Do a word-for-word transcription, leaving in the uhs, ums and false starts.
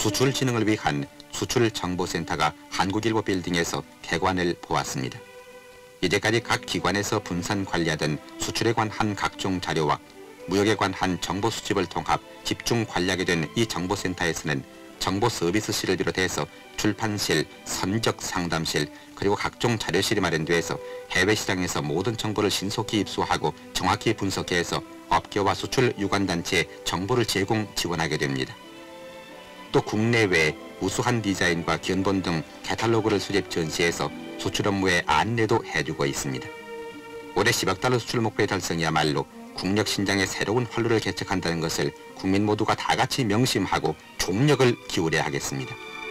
수출 진흥을 위한 수출정보센터가 한국일보 빌딩에서 개관을 보았습니다. 이제까지 각 기관에서 분산 관리하던 수출에 관한 각종 자료와 무역에 관한 정보 수집을 통합 집중 관리하게 된 이 정보센터에서는 정보 서비스실을 비롯해서 출판실, 선적 상담실, 그리고 각종 자료실이 마련돼서 해외 시장에서 모든 정보를 신속히 입수하고 정확히 분석해서 업계와 수출 유관단체에 정보를 제공 지원하게 됩니다. 또 국내외 우수한 디자인과 견본 등 캐탈로그를 수집 전시해서 수출 업무에 안내도 해주고 있습니다. 올해 십억 달러 수출 목표의 달성이야말로 국력 신장의 새로운 활로를 개척한다는 것을 국민 모두가 다 같이 명심하고 총력을 기울여야 하겠습니다.